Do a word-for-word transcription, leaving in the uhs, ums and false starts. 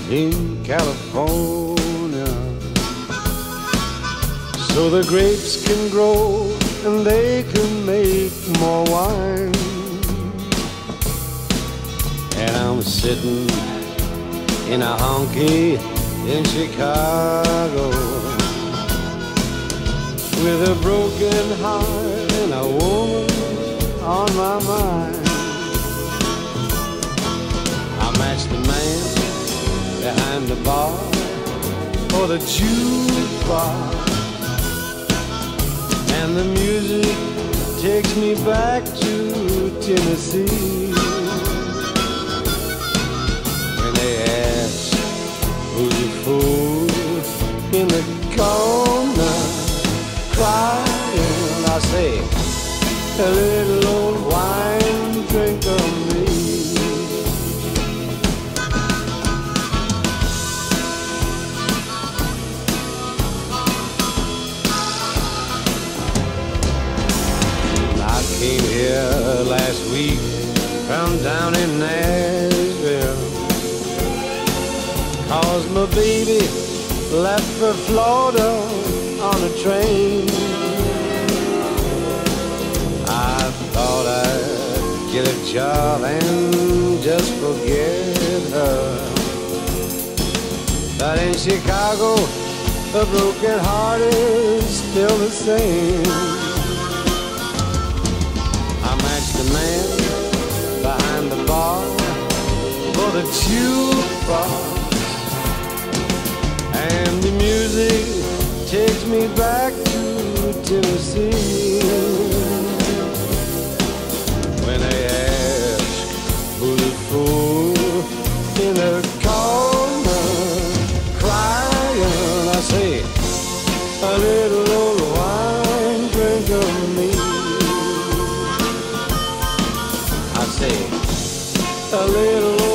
in California, so the grapes can grow and they can make more wine. And I'm sitting in a honky in Chicago with a broken heart and a woman on my mind. I match the man behind the bar or the jukebox, and the music takes me back to Tennessee. When they ask who's the fool in the corner crying, I say, a little old wine drink of me. I came here last week from down in Nashville, 'cause my baby left for Florida on a train. I thought I'd get a job and just forget her, but in Chicago a broken heart is still the same. I matched the man behind the bar for the jukebox, and the music takes me back to Tennessee. When they ask who's the fool in the corner crying, I say, a little old wine drink of me. I say, a little